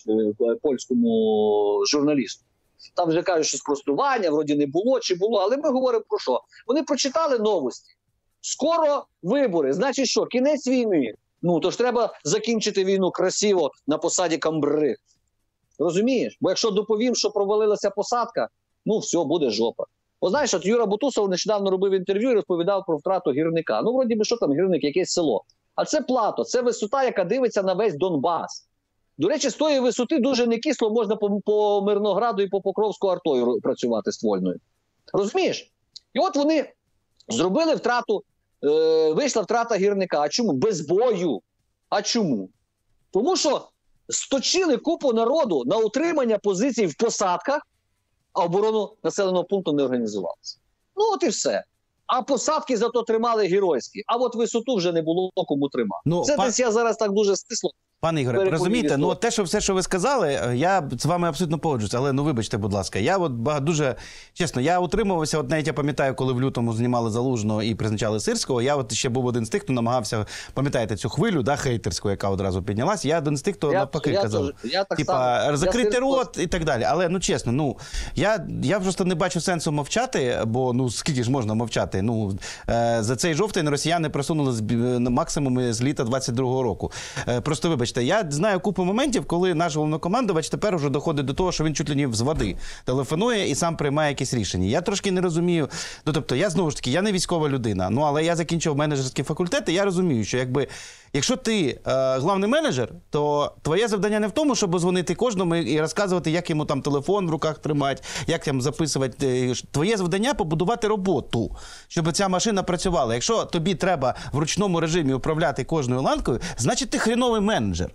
польському журналісту. Там вже кажуть, що спростування вроді не було чи було, але ми говоримо про що? Вони прочитали новості. Скоро вибори, значить що, кінець війни. Ну, то ж треба закінчити війну красиво на посаді камбри. Розумієш? Бо якщо доповім, що провалилася посадка, ну все, буде жопа. О, знаєш, от Юра Бутусов нещодавно робив інтерв'ю і розповідав про втрату гірника. Ну, вроді би, що там гірник, якесь село. А це плато, це висота, яка дивиться на весь Донбас. До речі, з тої висоти дуже не кисло можна по Мирнограду і по Покровську артою працювати ствольною. Розумієш? І от вони зробили втрату, вийшла втрата гірника. А чому? Без бою. А чому? Тому що сточили купу народу на утримання позицій в посадках, а оборону населеного пункту не організувалася. Ну от і все. А посадки зато тримали геройські. А от висоту вже не було кому тримати.
Ну,
це десь я зараз так дуже стисло.
Пане Ігоре, розумієте, ну те, що все, що ви сказали, я з вами абсолютно погоджуюсь, але ну вибачте, будь ласка, я от дуже, чесно, я утримувався, от навіть я пам'ятаю, коли в лютому знімали Залужного і призначали Сирського, я от ще був один з тих, хто намагався, пам'ятаєте цю хвилю, да, хейтерську, яка одразу піднялась, я один з тих, хто навпаки казав, типа, закрити рот і так далі, але, ну чесно, ну, я просто не бачу сенсу мовчати, бо, ну, скільки ж можна мовчати, ну, за цей жовтень росіяни просунули максимум з літа 22-го року. Просто вибачте, я знаю купу моментів, коли наш головнокомандувач тепер уже доходить до того, що він чуть ли не з води телефонує і сам приймає якісь рішення. Я трошки не розумію, ну, тобто, я знову ж таки, я не військова людина, ну, але я закінчив менеджерський факультет, і я розумію, що якщо ти главний менеджер, то твоє завдання не в тому, щоб дзвонити кожному і розказувати, як йому там телефон в руках тримати, як там записувати. Твоє завдання – побудувати роботу, щоб ця машина працювала. Якщо тобі треба в ручному режимі управляти кожною ланкою, значить ти хреновий менеджер.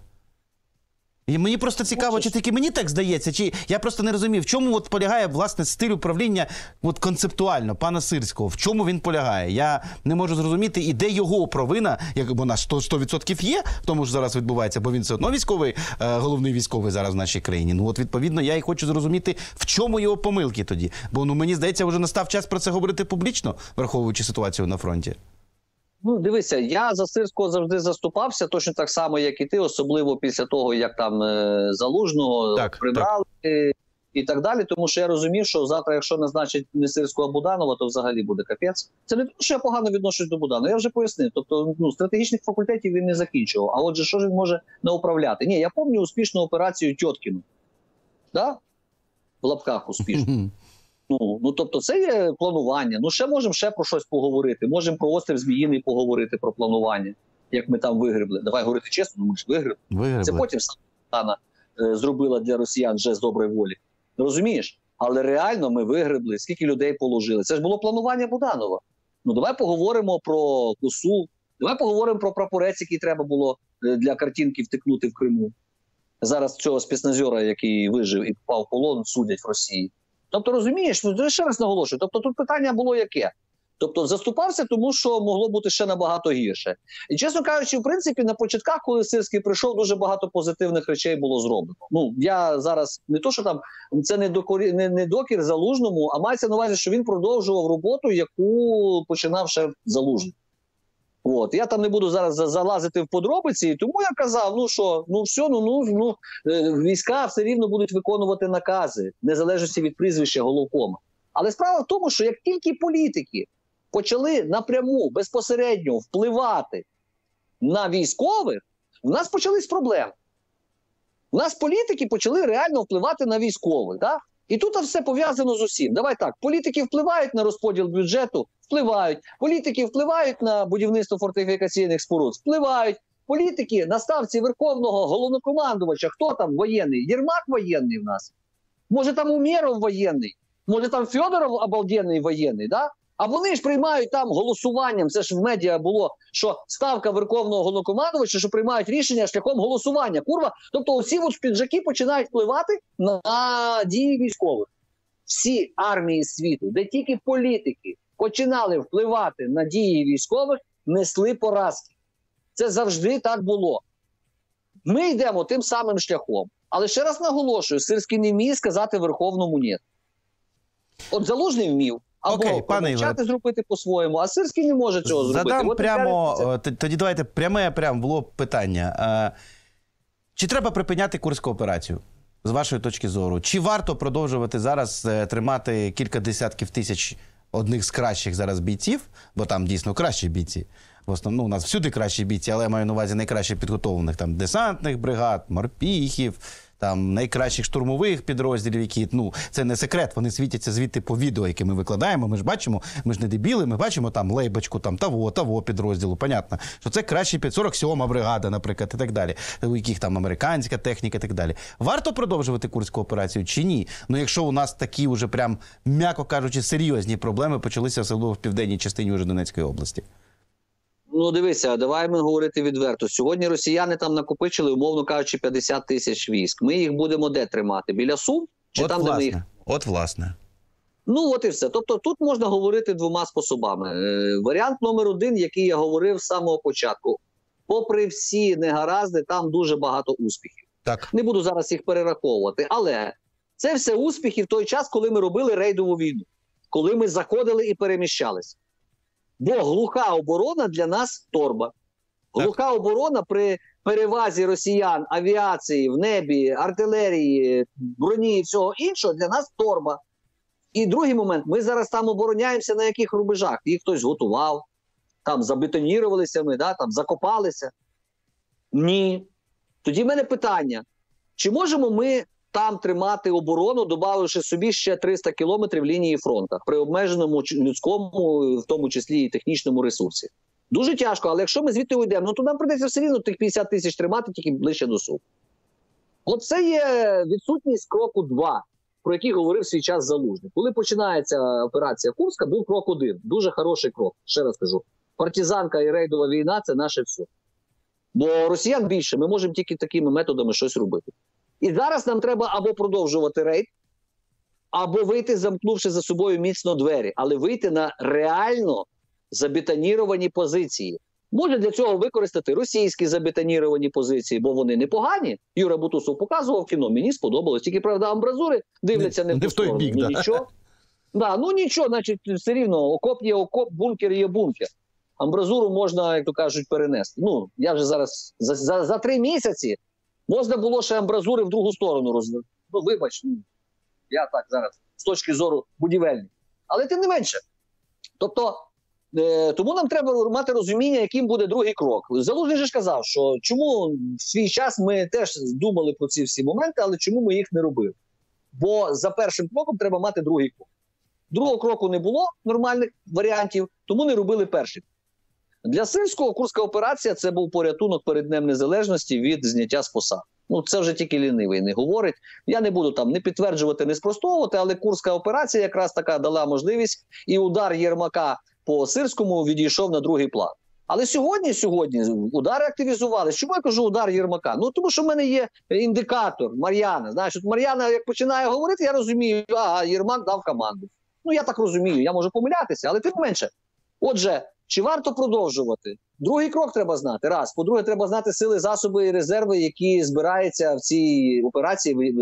І мені просто цікаво, чи тільки мені так здається, чи я просто не розумію, в чому от полягає, власне, стиль управління от концептуально пана Сирського, в чому він полягає. Я не можу зрозуміти, і де його провина, як вона 100% є, в тому що зараз відбувається, бо він все одно військовий, головний військовий зараз в нашій країні. Ну от, відповідно, я і хочу зрозуміти, в чому його помилки тоді. Бо, ну, мені здається, вже настав час про це говорити публічно, враховуючи ситуацію на фронті.
Ну, дивися, я за Сирського завжди заступався, точно так само, як і ти, особливо після того, як там Залужного прибрали і так далі, тому що я розумів, що завтра, якщо назначать не Сирського, а Буданова, то взагалі буде капець. Це не тому, що я погано відношусь до Буданова, я вже пояснив. Тобто, ну, стратегічних факультетів він не закінчував. А отже, що ж він може науправляти? Ні, я пам'ятаю успішну операцію Тьоткіну. Да? В лапках успішно. Ну, тобто це є планування. Ну, ще можемо про щось поговорити. Можемо про острів Зміїний поговорити, про планування, як ми там вигребли. Давай говорити чесно, ми ж вигребли. Це потім сама зробила для росіян вже з доброї волі. Розумієш? Але реально ми вигребли, скільки людей положили. Це ж було планування Буданова. Ну, давай поговоримо про косу, давай поговоримо про прапорець, який треба було для картинки втикнути в Криму. Зараз цього спецназера, який вижив і попав в полон, судять в Росії. Тобто, розумієш, ще раз наголошую, тобто тут питання було яке? Тобто заступався, тому що могло бути ще набагато гірше. І, чесно кажучи, в принципі, на початках, коли Сирський прийшов, дуже багато позитивних речей було зроблено. Ну, я зараз, не то, що там, це не докір Залужному, а мається на увазі, що він продовжував роботу, яку починав ще Залужний. От, я там не буду зараз залазити в подробиці, тому я казав, ну що, ну все, війська все рівно будуть виконувати накази, в незалежності від прізвища головкома. Але справа в тому, що як тільки політики почали напряму, безпосередньо впливати на військових, в нас почались проблеми. У нас політики почали реально впливати на військових, да? І тут все пов'язано з усім. Давай так, політики впливають на розподіл бюджету, впливають. Політики впливають на будівництво фортифікаційних споруд, впливають. Політики на ставці Верховного Головнокомандувача, хто там воєнний? Єрмак воєнний в нас? Може там Умєров воєнний? Може там Федоров обалденний воєнний, да? А вони ж приймають там голосуванням, це ж в медіа було, що ставка Верховного Головнокомандувача, що приймають рішення шляхом голосування. Курва, тобто усі от піджаки починають впливати на дії військових. Всі армії світу, де тільки політики починали впливати на дії військових, несли поразки. Це завжди так було. Ми йдемо тим самим шляхом. Але ще раз наголошую, Сирський не вміє сказати Верховному «ні». От Залужний вмів. Або
Окей, пане Ігоре,
почати зробити по-своєму, а Сирський не може цього зробити.
задам
От
прямо, тоді давайте пряме в лоб питання. Чи треба припиняти Курську операцію, з вашої точки зору? Чи варто продовжувати зараз тримати кілька десятків тисяч одних з кращих зараз бійців, бо там дійсно кращі бійці, в основному, у нас всюди кращі бійці, але я маю на увазі найкраще підготовлених там десантних бригад, морпіхів, там найкращих штурмових підрозділів, які, ну, це не секрет, вони світяться звідти по відео, які ми викладаємо, ми ж бачимо, ми ж не дебіли, ми бачимо там лейбочку, там того підрозділу, понятно, що це кращі 47-ма бригада, наприклад, і так далі, у яких там американська техніка і так далі. Варто продовжувати Курську операцію чи ні? Ну, якщо у нас такі вже прям, м'яко кажучи, серйозні проблеми почалися особливо в південній частині уже Донецької області.
Ну, дивися, давай ми говорити відверто. Сьогодні росіяни там накопичили, умовно кажучи, 50 тисяч військ. Ми їх будемо де тримати? Біля Сум? Чи там, де ми їх?
Власне.
Ну, от і все. Тобто тут можна говорити двома способами. Варіант номер один, який я говорив з самого початку. Попри всі негаразди, там дуже багато успіхів.
Так.
Не буду зараз їх перераховувати. Але це все успіхи в той час, коли ми робили рейдову війну. Коли ми заходили і переміщалися. Бо глуха оборона для нас торба. Глуха оборона при перевазі росіян, авіації, в небі, артилерії, броні і всього іншого для нас торба. І другий момент, ми зараз там обороняємося на яких рубежах? Їх хтось готував, там забетонірувалися ми, да, там закопалися. Ні. Тоді в мене питання, чи можемо ми там тримати оборону, додавши собі ще 300 кілометрів лінії фронту при обмеженому людському, в тому числі і технічному ресурсі? Дуже тяжко, але якщо ми звідти уйдемо, ну то нам придеться все рівно тих 50 тисяч тримати тільки ближче до Сум. Оце є відсутність кроку 2, про який говорив свій час Залужний. Коли починається операція Курська, був крок 1. Дуже хороший крок, ще раз кажу. Партизанка і рейдова війна – це наше все. Бо росіян більше, ми можемо тільки такими методами щось робити. І зараз нам треба або продовжувати рейд, або вийти, замкнувши за собою міцно двері, але вийти на реально забетоніровані позиції. Може для цього використати російські забетоніровані позиції, бо вони непогані. Юра Бутусов показував кіно, мені сподобалось. Тільки, правда, амбразури дивляться не в ту сторону.
Бік,
ну,
да.
нічого. Да, ну нічого, значить, все рівно, окоп є окоп, бункер є бункер. Амбразуру можна, як то кажуть, перенести. Ну, я вже зараз, за 3 місяці можна було ще амбразури в другу сторону розвивати. Ну, вибач, я так зараз, з точки зору будівельних. Але тим не менше. Тобто, тому нам треба мати розуміння, яким буде другий крок. Залужний же ж казав, що чому в свій час ми теж думали про ці всі моменти, але чому ми їх не робили? Бо за першим кроком треба мати другий крок. Другого кроку не було нормальних варіантів, тому не робили перший. Для Сирського Курська операція – це був порятунок перед Днем Незалежності від зняття з посад. Ну, це вже тільки лінивий не говорить. Я не буду там не підтверджувати, не спростовувати, але Курська операція якраз така дала можливість, і удар Єрмака по Сирському відійшов на другий план. Але сьогодні удари активізувалися. Чому я кажу удар Єрмака? Ну, тому що в мене є індикатор Мар'яна. Знаєш, от Мар'яна, як починає говорити, я розумію, ага, Єрмак дав команду. Ну, я так розумію, я можу помилятися, але тим не менше. Отже, чи варто продовжувати? Другий крок треба знати. Раз. По-друге, треба знати сили, засоби і резерви, які збираються в цій операції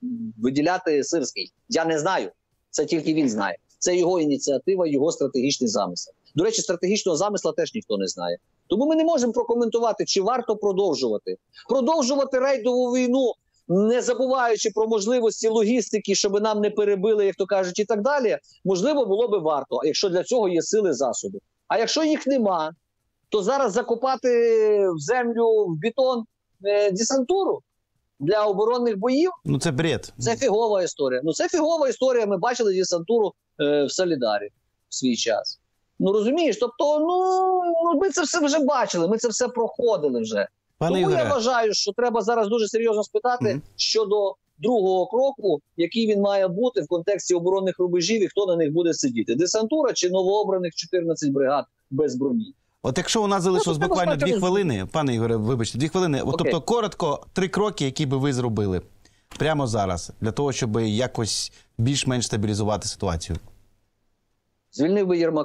виділяти Сирський. Я не знаю. Це тільки він знає. Це його ініціатива, його стратегічний замисел. До речі, стратегічного замисла теж ніхто не знає. Тому ми не можемо прокоментувати, чи варто продовжувати. Продовжувати рейдову війну, не забуваючи про можливості логістики, щоб нам не перебили, як то кажуть, і так далі, можливо, було би варто, якщо для цього є сили, засоби. А якщо їх нема, то зараз закопати в землю, в бетон десантуру для оборонних боїв?
Ну це бред.
Це фігова історія. Ну це фігова історія. Ми бачили десантуру в Солідарі в свій час. Ну розумієш, тобто, ми це все вже бачили, ми це все проходили вже. Тому я вважаю, що треба зараз дуже серйозно спитати щодо другого кроку, який він має бути в контексті оборонних рубежів і хто на них буде сидіти. Десантура чи новообраних 14 бригад без броні.
От якщо у нас залишилось буквально 2 хвилини, пане Ігоре, вибачте, 2 хвилини, тобто коротко 3 кроки, які би ви зробили прямо зараз, для того, щоб якось більш-менш стабілізувати ситуацію.
Звільнив би Єрмака.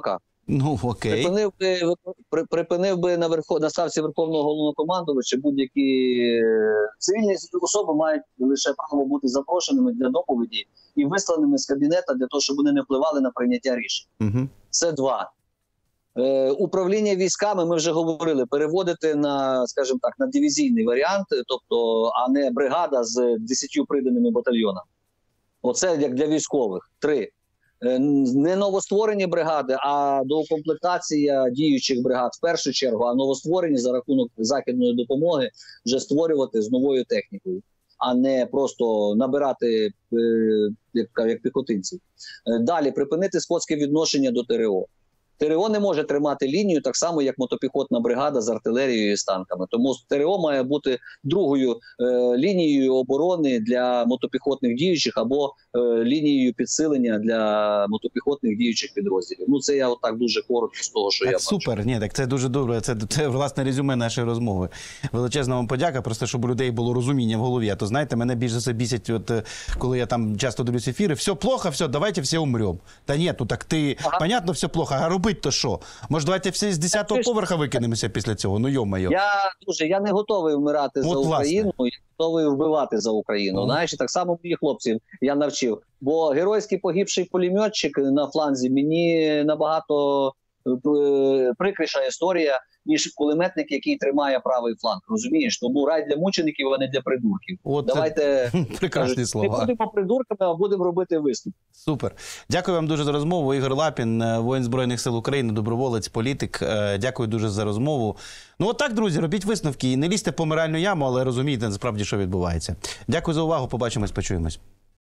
Ну, окей.
Припинив би на ставці Верховного Головнокомандувача будь-які цивільні особи мають лише право бути запрошеними для доповіді і висланими з кабінету для того, щоб вони не впливали на прийняття рішень.
Угу.
Це два. Управління військами, ми вже говорили, переводити на, скажімо так, на дивізійний варіант, тобто, а не бригада з 10 приданими батальйонами. Оце як для військових. 3. Не новостворені бригади, а доукомплектація діючих бригад в першу чергу, а новостворені за рахунок західної допомоги вже створювати з новою технікою, а не просто набирати як піхотинців. Далі, припинити скотське відношення до ТРО. ТРО не може тримати лінію так само, як мотопіхотна бригада з артилерією і з танками. Тому ТРО має бути другою лінією оборони для мотопіхотних діючих або лінією підсилення для мотопіхотних діючих підрозділів. Ну, це я отак дуже коротко з того, що
так,
я бачу.
Супер, ні, так це дуже добре. Це власне резюме нашої розмови. Величезна вам подяка, просто щоб у людей було розуміння в голові. А то, знаєте, мене більше за все бісять, от, коли я там часто дивлюсь ефіри, все плохо, все, давайте всі умрем. Та ні, ну так ти, понятно, все плохо, а робити-то що? Може, давайте всі з 10-го поверха викинемося після цього? Ну, йо-моє.
Я не готовий вмирати за Україну, я готовий вбивати за Україну. Знаєш, так само моїх хлопців я навчив. Бо геройський погибший пулеметчик на фланзі мені набагато прикріша історія, ніж кулеметник, який тримає правий фланг. Розумієш? Тому рай для мучеників, а не для придурків.
От
давайте
прекрасні слова.
Не будемо придурками, а будемо робити виступ.
Супер. Дякую вам дуже за розмову. Ігор Лапін, воїн Збройних сил України, доброволець, політик. Дякую дуже за розмову. Ну от так, друзі, робіть висновки і не лізьте в помиральну яму, але розумієте насправді, що відбувається. Дякую за увагу. Побачимось, почуємось.